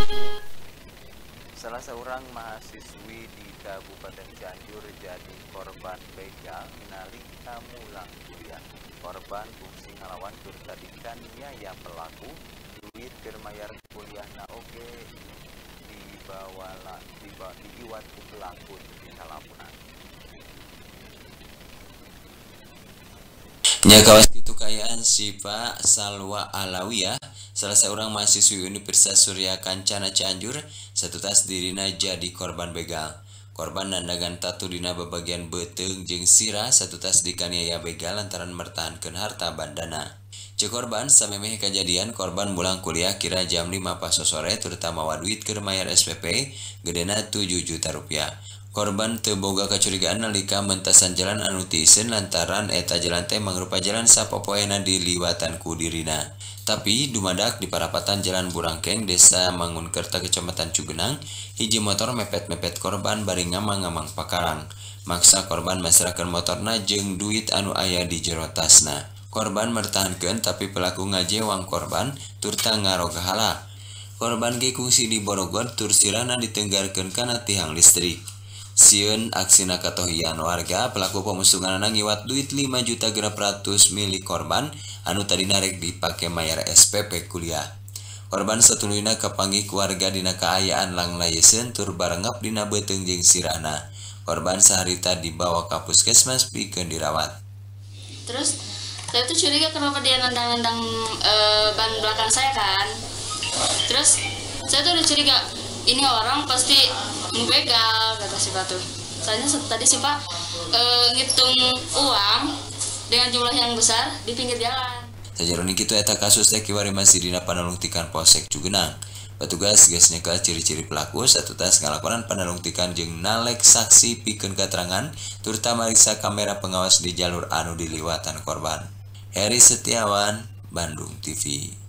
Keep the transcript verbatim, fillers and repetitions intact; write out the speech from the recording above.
Salah seorang mahasiswi di Kabupaten Cianjur jadi korban begal nalika mulang kuliah. Korban fungsi ngalawan tur tadikan ya pelaku duit keur mayar kuliah na oge dibawala dibawa diiwat ku pelaku di kalapunan. Nya kawas kitu kayaan Syifa Salwa Alawiyah, salah seorang mahasiswi Universitas Surya Kancana Cianjur, satutas dirina jadi korban begal. Korban nandagan tatu dina babagian beuteung jeung sirah satutas dikaniaya begal lantaran mertahankeun harta bandana. Cek korban samemeh kajadian korban mulang kuliah kira jam lima pas sore terutama waduit keur mayar S P P gedena tujuh juta rupiah. Korban teu boga kacurigaan nalika mentasan jalan anu tieusseun lantaran eta jalan teh mangrupa jalan sapopoena diliwatan ku dirina. Tapi dumadak di parapatan Jalan Burangkeng Desa Mangunkerta Kecamatan Cugenang, hiji motor mepet-mepet korban bari ngamang-ngamang pakarang. Maksa korban masrahkeun motorna jeung duit anu aya di jero tasna. Korban mertahankeun tapi pelaku ngajewang korban turta ngarogahala. Korban ge kungsi di Borogon tur sirana ditenggarkeun kana tiang listrik. Sieun aksina katohian warga, pelaku pemusunganana ngiwat duit lima juta genep ratus milik korban anu tadina rek dipake mayar S P P kuliah. Korban satuluyna kapanggih ku warga dina kaayaan langlayeseun tur barengep dina beuteung jeung sirana. Korban saharita dibawa ka puskesmas pikeun dirawat. Terus saya tuh curiga kenapa dia nendang-nendang e, ban belakang saya kan. Terus saya tuh udah curiga ini orang pasti ngebegal kata si Batu. Soalnya tadi si Pak e, ngitung uang dengan jumlah yang besar di pinggir jalan. Sajaroni kitu eta kasus teh kiwari masih dina panalungtikan Polsek Cugenang. Petugas geus nyekel ciri-ciri pelaku satutas ngalakonan panalungtikan jeung nalek saksi pikeun keterangan turta mariksa kamera pengawas di jalur anu diliwatan korban. Heri Setiawan, Bandung T V.